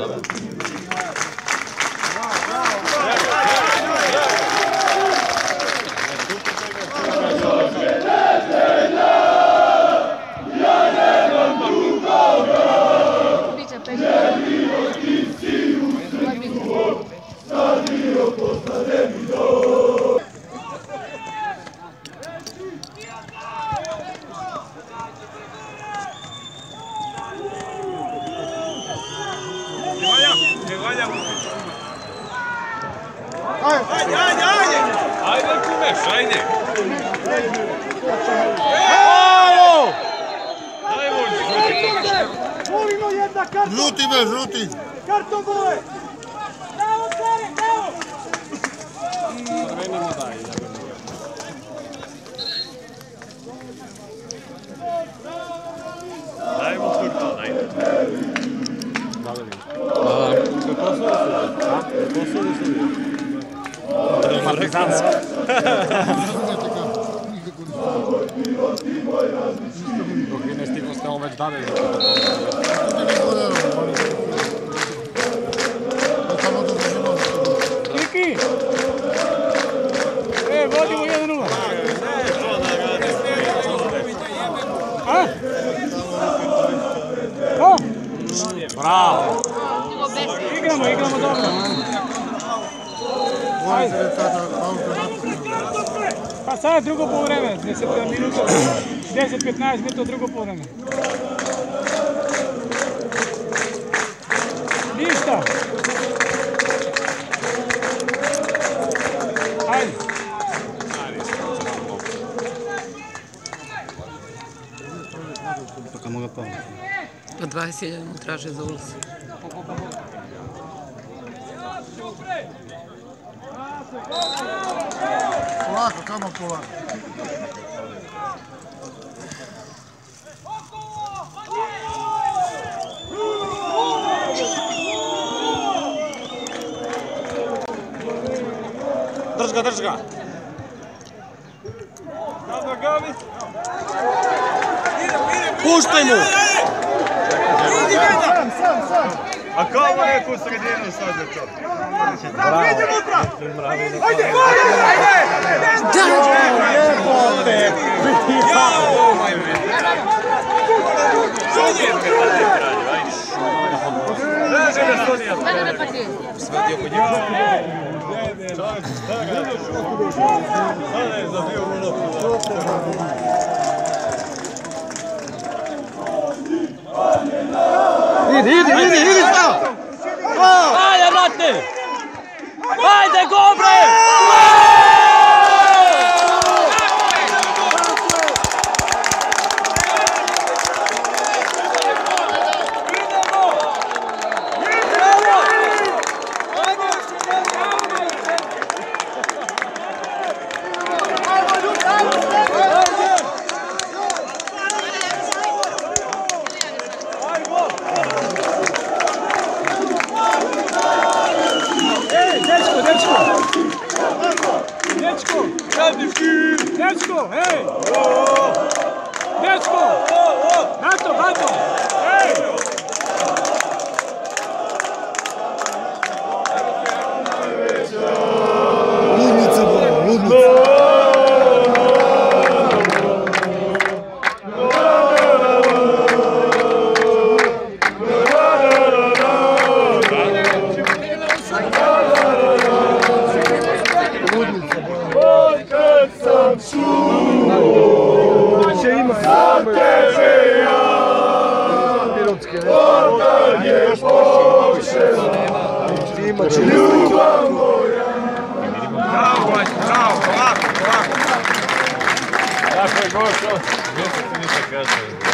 Ajde, kumeš, ajde! Žuti be, žuti! Karton bole! Bravo, Klare, bravo! Crveni mu daj. Dajmo kurto, ajde. Partizanski. Dok vi ne stigo ste on već dade. Kiki! Vodimo 1-0. A? O? Bravo! Igramo dobro. Pa sad je drugo poluvreme, 10-15 minuta drugo poluvreme. Ništa. Ajde. Pa 21 mu traže za ulaz. Polako, kamo polako. Drž ga! Puštaj mu! A kao mu neku sredinu sad za to? Bravo! Jebote! Svadio kod njega. Idi šta! Ajde, brate! Ajde, go, bre! Dečko, hej! Dečko! Bato! Hej! Ludnica bola, ludnica. Tako je Gošo, gdje se ti ništa kaže?